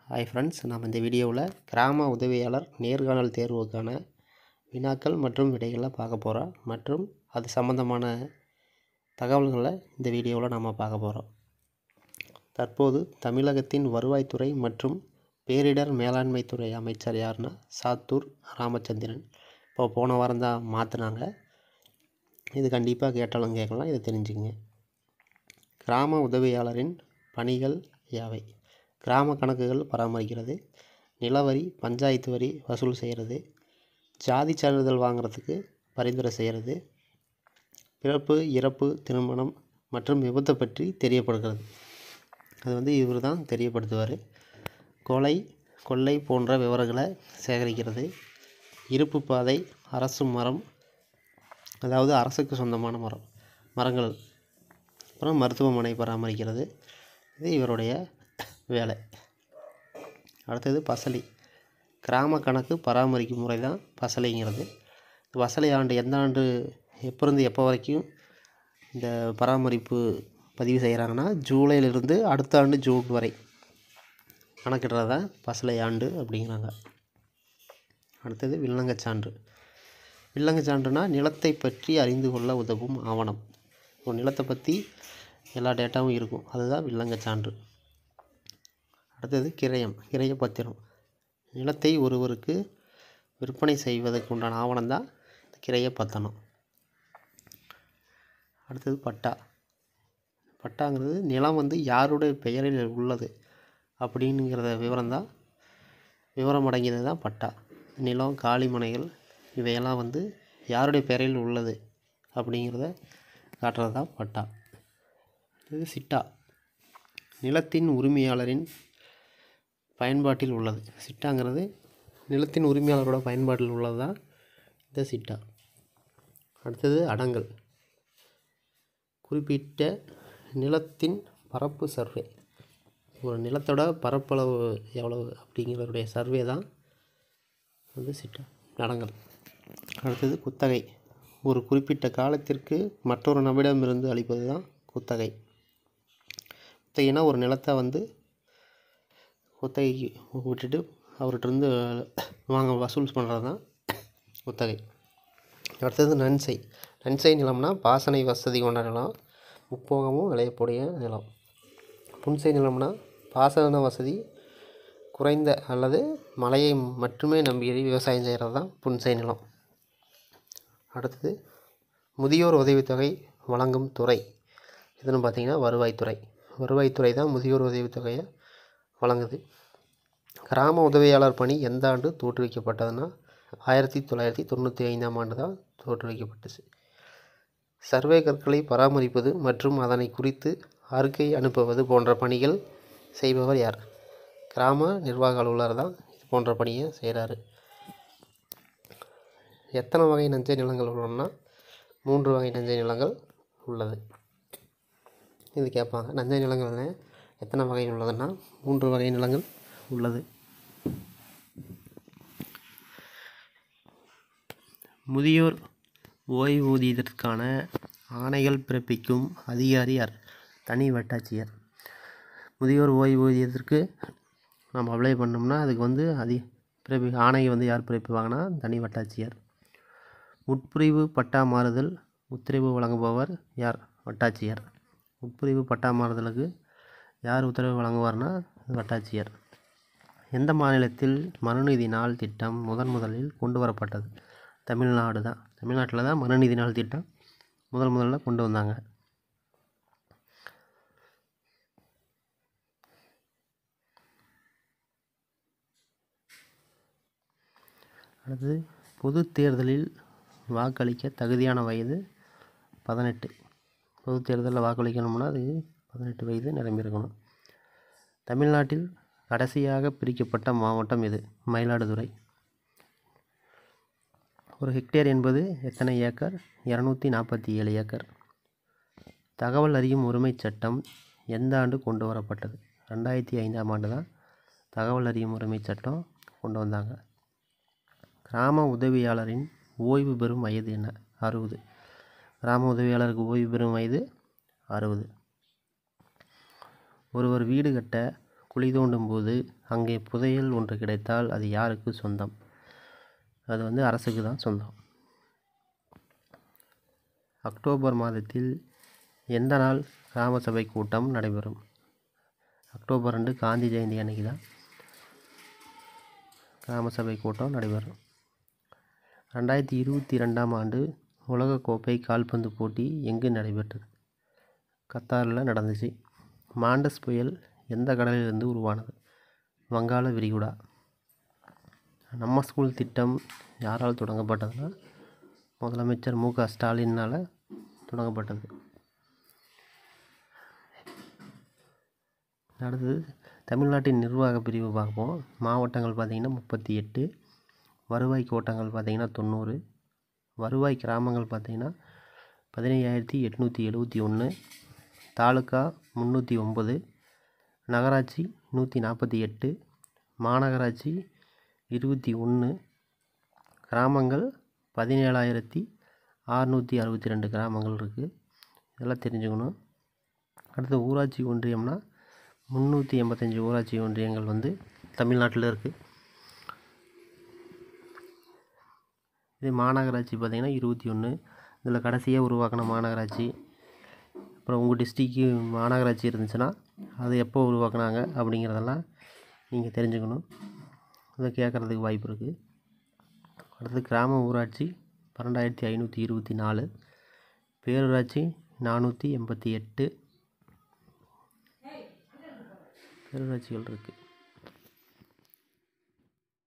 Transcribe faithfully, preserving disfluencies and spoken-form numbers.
Hi friends, நாம் இந்த வீடியோவில் கிராம உதவியாளர் நேர்காணல் தேர்வுக்கான வினாக்கள் மற்றும் விடைகளை பார்க்க போகிறோம். மற்றும் அது சம்பந்தமான தகவல்களை இந்த வீடியோவில் நாம் பார்க்க போகிறோம். தற்போது தமிழகத்தின் வருவாய்த்துறை மற்றும் பேரிடர் மேலாண்மை துறை அமைச்சர் யாருன்னா சாத்தூர் ராமச்சந்திரன். இப்போ போன வாரம் தான் மாற்றினாங்க. இது கண்டிப்பாக கேட்டாலும் கேட்கலாம், இதை தெரிஞ்சுங்க. கிராம உதவியாளரின் பணிகள் யாவை? கிராம கணக்குகள் பராமரிக்கிறது, நிலவரி பஞ்சாயத்து வரி வசூல் செய்கிறது, ஜாதி சான்றிதழ் வாங்குறதுக்கு பரிந்துரை செய்கிறது, பிறப்பு இறப்பு திருமணம் மற்றும் விபத்தை பற்றி தெரியப்படுகிறது. அது வந்து இவர் தான் தெரியப்படுத்துவார். கொலை கொள்ளை போன்ற விவரங்களை சேகரிக்கிறது, இருப்பு பாதை, அரசு மரம், அதாவது அரசுக்கு சொந்தமான மரம் மரங்கள் அப்புறம் மருத்துவமனை பராமரிக்கிறது. இது இவருடைய வேலை. அடுத்தது பசலி. கிராம கணக்கு பராமரிக்கும் முறை தான் பசலிங்கிறது. பசலி ஆண்டு எந்த ஆண்டு எப்போருந்து எப்போ வரைக்கும் இந்த பராமரிப்பு பதிவு செய்கிறாங்கன்னா ஜூலையிலிருந்து அடுத்த ஆண்டு ஜூன் வரை கணக்கிடுறது தான் பசலை ஆண்டு அப்படிங்கிறாங்க. அடுத்தது வில்லங்கச் சான்று. வில்லங்கச் சான்றுனா நிலத்தை பற்றி அறிந்து கொள்ள உதவும் ஆவணம். ஒரு நிலத்தை பற்றி எல்லா டேட்டாவும் இருக்கும், அதுதான் வில்லங்கச் சான்று. அடுத்தது கிரயம் கிரய பத்திரம். நிலத்தை ஒருவருக்கு விற்பனை செய்வதற்கு உண்டான ஆவணம் தான் கிரய பத்திரம். அடுத்தது பட்டா. பட்டாங்கிறது நிலம் வந்து யாருடைய பெயரில் உள்ளது அப்படிங்கிறத விவரம் தான் விவரம் அடங்கியது தான் பட்டா. நிலம், காலிமனைகள் இவையெல்லாம் வந்து யாருடைய பெயரில் உள்ளது அப்படிங்கிறத காட்டுறது தான் பட்டா. இது சிட்டா. நிலத்தின் உரிமையாளரின் பயன்பாட்டில் உள்ளது. சிட்டாங்கிறது நிலத்தின் உரிமையாளரோட பயன்பாட்டில் உள்ளது தான் இந்த சிட்டா. அடுத்தது அடங்கல். குறிப்பிட்ட நிலத்தின் பரப்பு சர்வே. ஒரு நிலத்தோட பரப்பளவு எவ்வளவு அப்படிங்கிறதுடைய சர்வே தான் வந்து சிட்டா அடங்கல். அடுத்தது குத்தகை. ஒரு குறிப்பிட்ட காலத்திற்கு மற்றொரு நபரிடமிருந்து அளிப்பது தான் குத்தகை. குத்தகைனா ஒரு நிலத்தை வந்து குத்தகைக்கு விட்டுட்டு அவர்கிட்டருந்து வாங்க வசூல் பண்ணுறது தான் குத்தகை. அடுத்தது நன்சை. நன்சை நிலம்னா பாசனை வசதி கொண்ட நிலம், முப்போகமும் விளையக்கூடிய நிலம். புன்சை நிலம்னா பாசன வசதி குறைந்த அல்லது மழையை மட்டுமே நம்பி விவசாயம் செய்கிறது தான் புன்சை நிலம். அடுத்தது முதியோர் உதவித்தொகை வழங்கும் துறை இதுன்னு பார்த்திங்கன்னா வருவாய்த்துறை. வருவாய்த்துறை தான் முதியோர் உதவித்தொகையை வழங்குது. கிராம உதவியாளர் பணி எந்த ஆண்டு தோற்றுவிக்கப்பட்டதுன்னா ஆயிரத்தி தொள்ளாயிரத்தி தொண்ணூற்றி ஐந்தாம் ஆண்டு தான் தோற்றுவிக்கப்பட்டுச்சு. சர்வே கற்களை பராமரிப்பது மற்றும் அதனை குறித்து அறிக்கை அனுப்புவது போன்ற பணிகள் செய்பவர் யார்? கிராம நிர்வாக அலுவலர் தான் இது போன்ற பணியை செய்கிறாரு. எத்தனை வகை நஞ்சை நிலங்கள் உள்ளன? மூன்று வகை நஞ்சை நிலங்கள் உள்ளது. இது கேட்பாங்க. நஞ்சை நிலங்கள்னு எத்தனை வகை உள்ளதுன்னா மூன்று வகை நிலங்கள் உள்ளது. முதியோர் ஓய்வூதியத்திற்கான ஆணைகள் பிறப்பிக்கும் அதிகாரி யார்? தனி வட்டாட்சியர். முதியோர் ஓய்வூதியத்திற்கு நம்ம அப்ளை பண்ணோம்னா அதுக்கு வந்து அதி பிறப்பி ஆணையை வந்து யார் பிறப்பிப்பாங்கன்னா தனி வட்டாட்சியர். உட்பிரிவு பட்டா மாறுதல் உத்தரவு வழங்குபவர் யார்? வட்டாட்சியர். உட்பிரிவு பட்டா மாறுதலுக்கு யார் உத்தரவு வழங்குவார்னா வட்டாட்சியர். எந்த மாநிலத்தில் மனுநீதி நாள் திட்டம் முதன் முதலில் கொண்டு வரப்பட்டது? தமிழ்நாடு தான். தமிழ்நாட்டில் தான் மனுநீதி நாள் திட்டம் முதல் முதல்ல கொண்டு வந்தாங்க. அடுத்து பொது தேர்தலில் வாக்களிக்க தகுதியான வயது பதினெட்டு. பொது தேர்தலில் வாக்களிக்கணும்னா அது பதினெட்டு வயது நிரம்பியிருக்கணும். தமிழ்நாட்டில் கடைசியாக பிரிக்கப்பட்ட மாவட்டம் எது? மயிலாடுதுறை. ஒரு ஹெக்டேர் என்பது எத்தனை ஏக்கர்? இரநூத்தி நாற்பத்தி ஏழு ஏக்கர். தகவல் அறியும் உரிமை சட்டம் எந்த ஆண்டு கொண்டு வரப்பட்டது? ரெண்டாயிரத்தி ஐந்தாம் ஆண்டு தான் தகவல் அறியும் உரிமை சட்டம் கொண்டு வந்தாங்க. கிராம உதவியாளரின் ஓய்வு பெறும் வயது என்ன? அறுபது. கிராம உதவியாளருக்கு ஓய்வு பெறும் வயது அறுபது. ஒருவர் வீடு கட்ட குழி தோண்டும் போது அங்கே புதையல் ஒன்று கிடைத்தால் அது யாருக்கு சொந்தம்? அது வந்து அரசுக்கு தான் சொந்தம். அக்டோபர் மாதத்தில் எந்த நாள் கிராம சபை கூட்டம் நடைபெறும்? அக்டோபர் ரெண்டு காந்தி ஜெயந்தி அன்னைக்கு தான் கிராம சபை கூட்டம் நடைபெறும். ரெண்டாயிரத்தி இருபத்தி ரெண்டாம் ஆண்டு உலகக்கோப்பை கால்பந்து போட்டி எங்கு நடைபெற்றது? கத்தாரில் நடந்துச்சு. மாண்டஸ் புயல் எந்த கடலிலிருந்து உருவானது? வங்காள விரிகுடா. நம்ம ஸ்கூல் திட்டம் யாரால் தொடங்கப்பட்டதுன்னா முதலமைச்சர் மு க ஸ்டாலினால் தொடங்கப்பட்டது. அடுத்தது தமிழ்நாட்டின் நிர்வாக பிரிவு பார்ப்போம். மாவட்டங்கள் பார்த்திங்கன்னா முப்பத்தி எட்டு, வருவாய் கோட்டங்கள் பார்த்திங்கன்னா தொண்ணூறு, வருவாய் கிராமங்கள் பார்த்திங்கன்னா பதினையாயிரத்தி எட்நூற்றி எழுபத்தி ஒன்று, தாலுக்கா முந்நூற்றி ஒம்பது, நகராட்சி நூற்றி நாற்பத்தி எட்டு, மாநகராட்சி இருபத்தி ஒன்று, கிராமங்கள் பதினேழாயிரத்தி அறுநூற்றி அறுபத்தி ரெண்டு கிராமங்கள் இருக்குது. இதெல்லாம் தெரிஞ்சுக்கணும். அடுத்து ஊராட்சி ஒன்றியம்னா முந்நூற்றி எண்பத்தஞ்சு ஊராட்சி ஒன்றியங்கள் வந்து தமிழ்நாட்டில் இருக்குது. இது மாநகராட்சி பார்த்திங்கன்னா இருபத்தி ஒன்று. இதில் கடைசியாக உருவாக்கின மாநகராட்சி. அப்புறம் உங்கள் டிஸ்ட்ரிக்கு மாநகராட்சி இருந்துச்சுன்னா அது எப்போ உருவாக்குனாங்க அப்படிங்கிறதெல்லாம் நீங்கள் தெரிஞ்சுக்கணும். இதை கேட்குறதுக்கு வாய்ப்பு இருக்குது. அடுத்து கிராம ஊராட்சி பன்னெண்டாயிரத்தி ஐநூற்றி இருபத்தி நாலு, பேரூராட்சி நானூற்றி எண்பத்தி எட்டு பேரூராட்சிகள் இருக்குது.